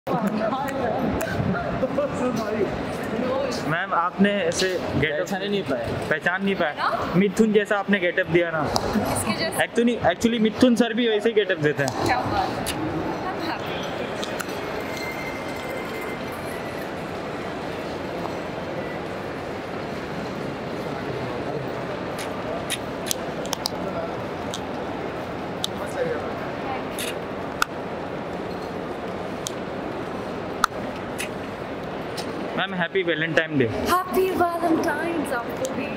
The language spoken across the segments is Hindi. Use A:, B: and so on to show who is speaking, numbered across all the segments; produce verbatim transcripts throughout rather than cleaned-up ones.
A: मैम आपने ऐसे गेटअप
B: पहचान नहीं पाया
A: पहचान नहीं पाया मिथुन जैसा आपने गेटअप दिया ना।
C: किसके जैसे?
A: एक्चुअली एक्चुअली मिथुन सर भी वैसे ही गेटअप देते हैं।
C: क्या बात है। I'm happy.
A: Ma'am happy Valentine day.
C: Happy Valentine's आपको भी।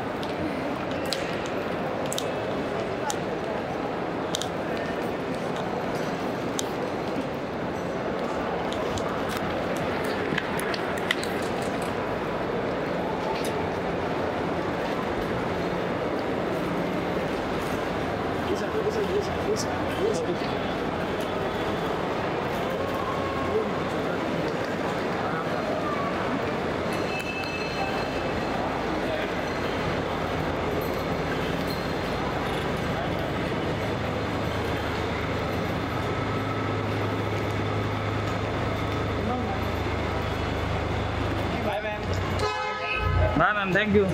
A: Ma'am ma'am thank you.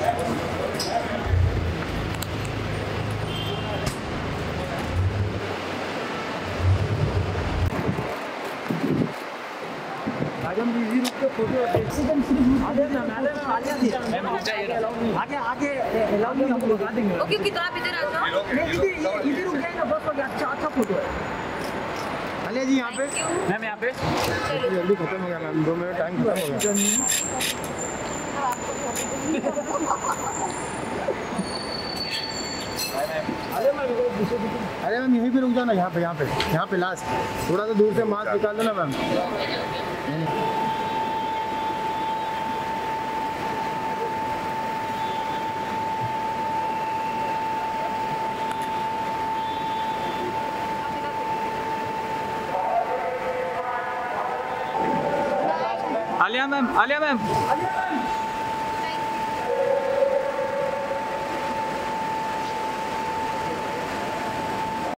B: Madam busy रुक के फोटो एकदम आगे ना मैडम आगे आगे अलाउ नहीं हमको लगा देंगे।
C: ओके ओके तो आप इधर आ जाओ।
B: इधर इधर रुक जाए ना बस हो गया। अच्छा अच्छा फोटो है। अलिया जी यहाँ पे मैम यहाँ पे जल्दी खत्म हो गया मैम दो मिनट टाइम खत्म हो गया। अरे मैम यहीं पे रुक जाओ ना यहाँ पे यहाँ पे यहाँ पे लास्ट थोड़ा सा दूर से मास्क निकाल दो ना ma'am.
A: Alia ma'am Alia ma'am